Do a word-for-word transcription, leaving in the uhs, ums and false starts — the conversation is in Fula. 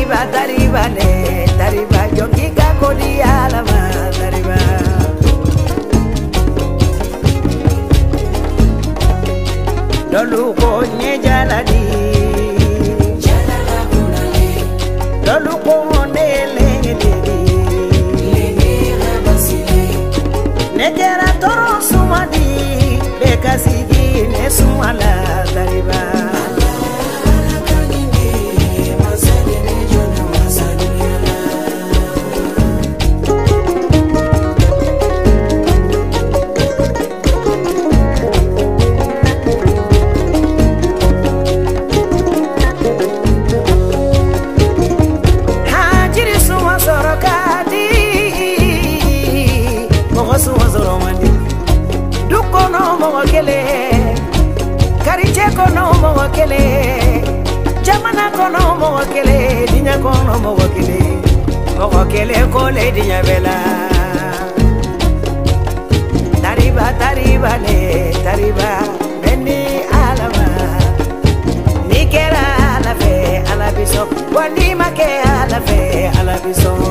Tariba, tariba, ne, tariba, jongi kakoli alama, tariba. Dolu ko nye jaladi, jalala kunale, dolu ko ne lengedi, lenge rabasile, nekera toro sumadi, bekasigi ne sumala, tariba. Kono mo wakele, jamana kono mo wakele, dinya kono mo wakele, mo wakele kole dinya bela. Tariba, tariba ne, tariba, beni alama, nikera alafe, alabiso, wani make alafe, alabiso.